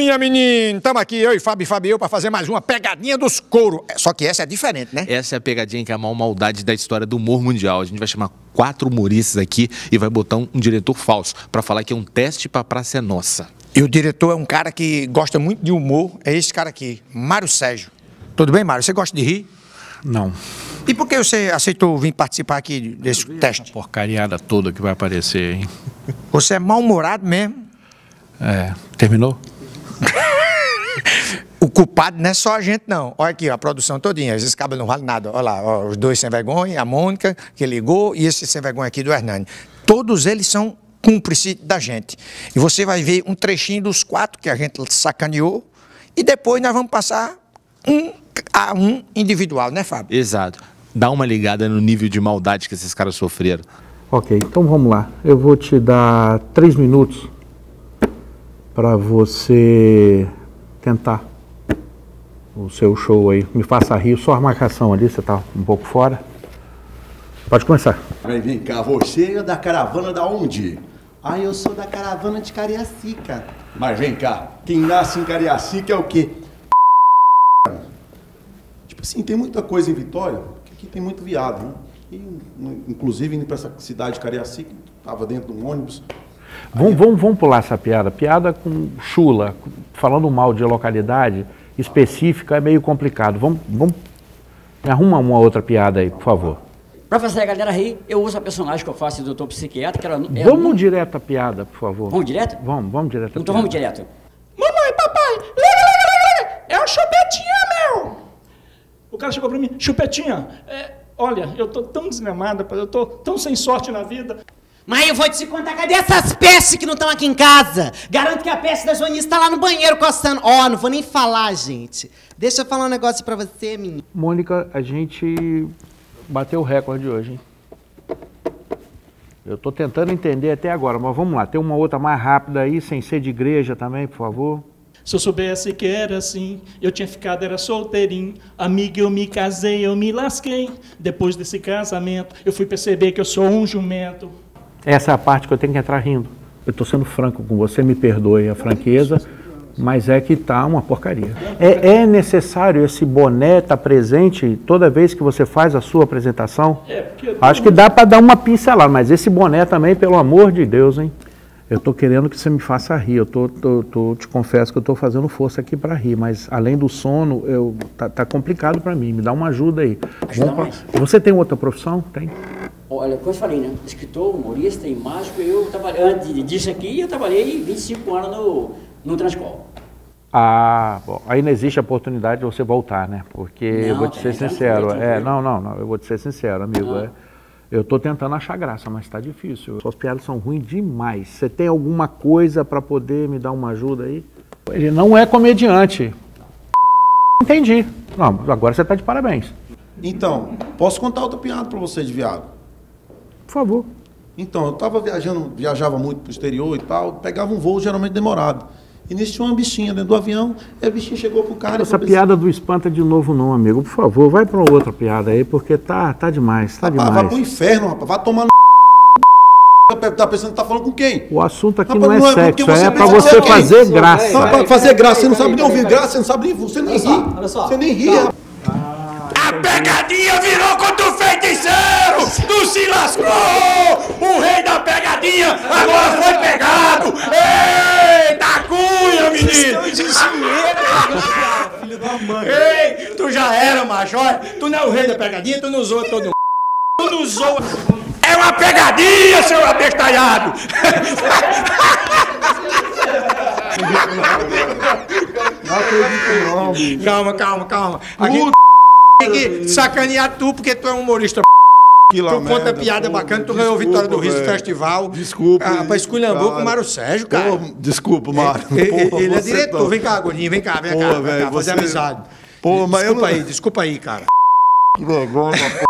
Pegadinha, menino! Tamo aqui, eu e Fábio pra fazer mais uma pegadinha dos couro. Só que essa é diferente, né? Essa é a pegadinha que é a maior maldade da história do humor mundial. A gente vai chamar 4 humoristas aqui e vai botar um diretor falso pra falar que é um teste pra Praça é Nossa. E o diretor é um cara que gosta muito de humor, é esse cara aqui, Mário Sérgio. Tudo bem, Mário? Você gosta de rir? Não. E por que você aceitou vir participar aqui desse teste? Porcariada toda que vai aparecer, hein? Você é mal-humorado mesmo? É, terminou? O culpado não é só a gente, não. Olha aqui, ó, a produção todinha. Esses cabos não valem nada. Olha lá, ó, os dois sem vergonha, a Mônica, que ligou, e esse sem vergonha aqui do Hernani. Todos eles são cúmplices da gente. E você vai ver um trechinho dos 4 que a gente sacaneou, e depois nós vamos passar um a um individual, né, Fábio? Exato. Dá uma ligada no nível de maldade que esses caras sofreram. Ok, então vamos lá. Eu vou te dar 3 minutos para você tentar o seu show aí. Me faça rir, só a marcação ali, você tá um pouco fora. Pode começar. Mas vem cá, você é da caravana da onde? Ah, eu sou da caravana de Cariacica. Mas vem cá, quem nasce em Cariacica é o quê? Tipo assim, tem muita coisa em Vitória, porque aqui tem muito viado, né? E, inclusive, indo pra essa cidade de Cariacica, tava dentro de um ônibus. Vamos pular essa piada. Piada com chula, falando mal de localidade específica é meio complicado. Vamos me arruma uma outra piada aí, por favor. Pra fazer a galera rir, eu uso a personagem que eu faço de doutor psiquiatra, que ela é vamos direto à piada, por favor. Vamos direto? Vamos direto à piada. Então vamos direto. Mamãe, papai, liga, é o Chupetinha, meu! O cara chegou pra mim, Chupetinha, olha, eu tô tão desgramada, eu tô tão sem sorte na vida. Mas eu vou te contar, cadê essas pestes que não estão aqui em casa? Garanto que a peste da Joanice tá lá no banheiro coçando. Ó, não vou nem falar, gente. Deixa eu falar um negócio pra você, menino. Mônica, a gente bateu o recorde hoje, hein? Eu tô tentando entender até agora, mas vamos lá. Tem uma outra mais rápida aí, sem ser de igreja também, por favor. Se eu soubesse que era assim, eu tinha ficado, era solteirinho. Amiga, eu me casei, eu me lasquei. Depois desse casamento, eu fui perceber que eu sou um jumento. Essa é a parte que eu tenho que entrar rindo. Eu estou sendo franco com você, me perdoe a franqueza, mas é que tá uma porcaria. É necessário esse boné estar presente toda vez que você faz a sua apresentação? Acho que dá para dar uma pincelada, mas esse boné também, pelo amor de Deus, hein? Eu estou querendo que você me faça rir, eu te confesso que eu estou fazendo força aqui para rir, mas além do sono, tá complicado para mim, me dá uma ajuda aí. Você tem outra profissão? Tem? Olha, como eu falei, né? Escritor, humorista e mágico, eu trabalhei, antes disso aqui, eu trabalhei 25 anos no Transcol. Ah, bom, aí não existe a oportunidade de você voltar, né? Porque não, eu vou te ser sincero, não, eu vou te ser sincero, amigo, eu tô tentando achar graça, mas tá difícil. Suas piadas são ruins demais. Você tem alguma coisa para poder me dar uma ajuda aí? Ele não é comediante. Entendi. Não, agora você tá de parabéns. Então, posso contar outra piada pra você de viado? Por favor. Então, eu tava viajava muito pro exterior e tal, pegava um voo geralmente demorado. E nisso tinha uma bichinha dentro do avião, e a bichinha chegou pro cara... Essa piada do espanta de novo não, amigo. Por favor, vai pra outra piada aí, porque tá demais, tá demais. Vai pro inferno, rapaz. Vai tomar no... Tá pensando que tá falando com quem? O assunto aqui rapaz, não é sexo, é pra você fazer graça. Não, pra fazer graça, você não sabe nem ouvir graça, você não sabe nem... Você nem ri. Olha só. Você nem ri, rapaz. A pegadinha virou contra o feiticeiro! Não se lascou! O rei da pegadinha agora foi pegado! Eita cunha, menino! Filho da mãe. Ei, tu já era, macho. Olha, tu não é o rei da pegadinha, tu não zoa todo mundo. Tu não zoa. É uma pegadinha, seu abestalhado! Não acredito não, bicho. Calma. Aqui tem que sacanear tu, porque tu é um humorista. Tu conta piada bacana, tu ganhou Vitória do Riso Festival. Desculpa. Rapaz, esculhambou com o Mário Sérgio, cara. Desculpa, Mário. Ele é diretor. Vem cá, Gordinho, vem cá, fazer amizade. Pô, mas desculpa aí, cara. Que vergonha,